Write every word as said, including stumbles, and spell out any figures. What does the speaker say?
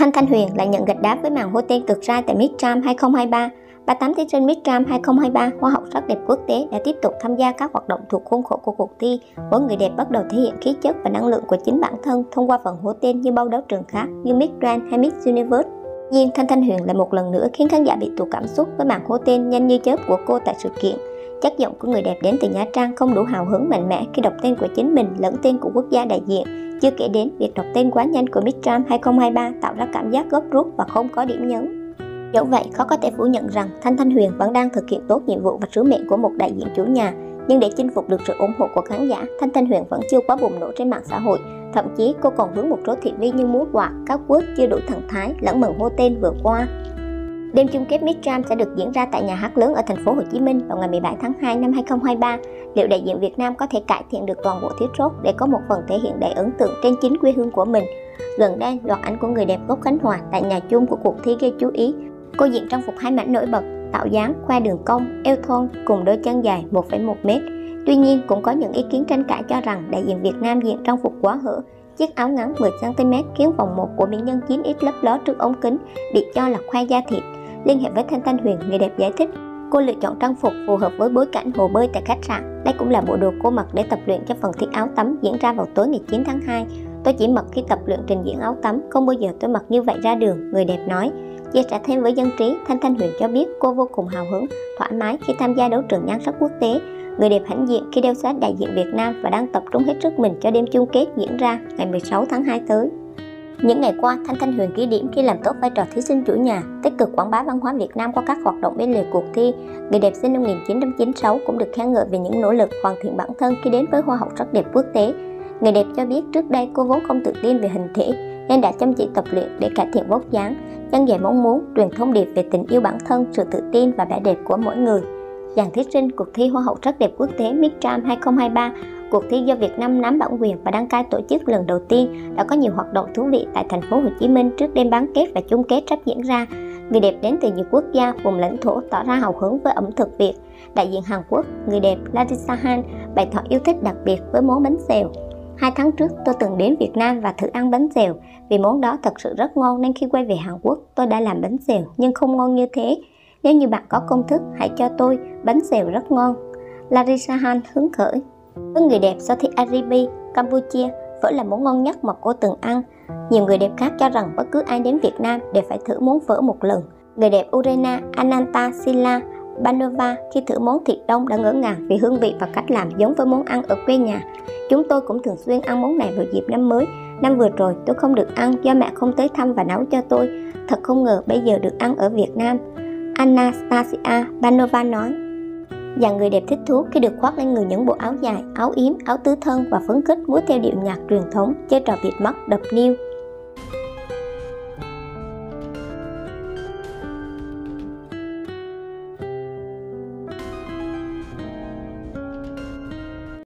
Thanh Thanh Huyền lại nhận gạch đá với màn hô tên cực sai tại Midterm hai không hai ba. ba mươi tám thí sinh Midterm hai không hai ba Hoa hậu sắc đẹp quốc tế đã tiếp tục tham gia các hoạt động thuộc khuôn khổ của cuộc thi. Mỗi người đẹp bắt đầu thể hiện khí chất và năng lượng của chính bản thân thông qua phần hô tên như bao đấu trường khác như Miss Grand hay Miss Universe. Nhưng Thanh Thanh Huyền lại một lần nữa khiến khán giả bị tụt cảm xúc với màn hô tên nhanh như chớp của cô tại sự kiện. Chất giọng của người đẹp đến từ Nha Trang không đủ hào hứng mạnh mẽ khi đọc tên của chính mình lẫn tên của quốc gia đại diện. Chưa kể đến việc đọc tên quá nhanh của Midterm hai không hai ba tạo ra cảm giác gấp rút và không có điểm nhấn. Dẫu vậy, khó có thể phủ nhận rằng Thanh Thanh Huyền vẫn đang thực hiện tốt nhiệm vụ và sứ mệnh của một đại diện chủ nhà. Nhưng để chinh phục được sự ủng hộ của khán giả, Thanh Thanh Huyền vẫn chưa quá bùng nổ trên mạng xã hội. Thậm chí cô còn vướng một số thị phi như múa quạt, các quất chưa đủ thần thái lẫn mừng hô tên vừa qua. Đêm chung kết Midterm sẽ được diễn ra tại nhà hát lớn ở thành phố Hồ Chí Minh vào ngày mười bảy tháng hai năm hai không hai ba. Liệu đại diện Việt Nam có thể cải thiện được toàn bộ thiếu sót để có một phần thể hiện đầy ấn tượng trên chính quê hương của mình? Gần đây, loạt ảnh của người đẹp gốc Khánh Hòa tại nhà chung của cuộc thi gây chú ý. Cô diện trang phục hai mảnh nổi bật, tạo dáng, khoe đường cong, eo thon cùng đôi chân dài một phẩy một mét. Tuy nhiên, cũng có những ý kiến tranh cãi cho rằng đại diện Việt Nam diện trang phục quá hở. Chiếc áo ngắn mười xăng ti mét khiến vòng một của mỹ nhân chín ích lấp ló trước ống kính bị cho là khoe da thịt. Liên hệ với Thanh Thanh Huyền, người đẹp giải thích, cô lựa chọn trang phục phù hợp với bối cảnh hồ bơi tại khách sạn. Đây cũng là bộ đồ cô mặc để tập luyện cho phần thi áo tắm diễn ra vào tối ngày chín tháng hai. Tôi chỉ mặc khi tập luyện trình diễn áo tắm, không bao giờ tôi mặc như vậy ra đường, người đẹp nói. Chia sẻ thêm với Dân Trí, Thanh Thanh Huyền cho biết cô vô cùng hào hứng, thoải mái khi tham gia đấu trường nhan sắc quốc tế. Người đẹp hãnh diện khi đeo sách đại diện Việt Nam và đang tập trung hết sức mình cho đêm chung kết diễn ra ngày mười sáu tháng hai tới. Những ngày qua, Thanh Thanh Huyền ghi điểm khi làm tốt vai trò thí sinh chủ nhà, tích cực quảng bá văn hóa Việt Nam qua các hoạt động bên lề cuộc thi. Người đẹp sinh năm một nghìn chín trăm chín mươi sáu cũng được khen ngợi về những nỗ lực hoàn thiện bản thân khi đến với Hoa hậu sắc đẹp quốc tế. Người đẹp cho biết trước đây cô vốn không tự tin về hình thể nên đã chăm chỉ tập luyện để cải thiện vóc dáng. Chân dài mong muốn truyền thông điệp về tình yêu bản thân, sự tự tin và vẻ đẹp của mỗi người. Dàn thí sinh cuộc thi Hoa hậu sắc đẹp quốc tế Midterm hai không hai ba, cuộc thi do Việt Nam nắm bản quyền và đăng cai tổ chức lần đầu tiên, đã có nhiều hoạt động thú vị tại thành phố Hồ Chí Minh trước đêm bán kết và chung kết sắp diễn ra. Người đẹp đến từ nhiều quốc gia, vùng lãnh thổ tỏ ra hào hứng với ẩm thực Việt. Đại diện Hàn Quốc, người đẹp Larissa Han bày tỏ yêu thích đặc biệt với món bánh xèo. Hai tháng trước, tôi từng đến Việt Nam và thử ăn bánh xèo. Vì món đó thật sự rất ngon nên khi quay về Hàn Quốc, tôi đã làm bánh xèo nhưng không ngon như thế. Nếu như bạn có công thức, hãy cho tôi, bánh xèo rất ngon. Larissa Han hứng khởi. Với người đẹp sau thi Aribi, Campuchia, phở là món ngon nhất mà cô từng ăn. Nhiều người đẹp khác cho rằng bất cứ ai đến Việt Nam đều phải thử món phở một lần. Người đẹp Urena Anantasila Banova khi thử món thịt đông đã ngỡ ngàng vì hương vị và cách làm giống với món ăn ở quê nhà. Chúng tôi cũng thường xuyên ăn món này vào dịp năm mới. Năm vừa rồi tôi không được ăn do mẹ không tới thăm và nấu cho tôi. Thật không ngờ bây giờ được ăn ở Việt Nam, Anastasia Banova nói. Dàn người đẹp thích thú khi được khoác lên người những bộ áo dài, áo yếm, áo tứ thân và phấn khích múa theo điệu nhạc truyền thống, chơi trò bịt mắt, đập niêu.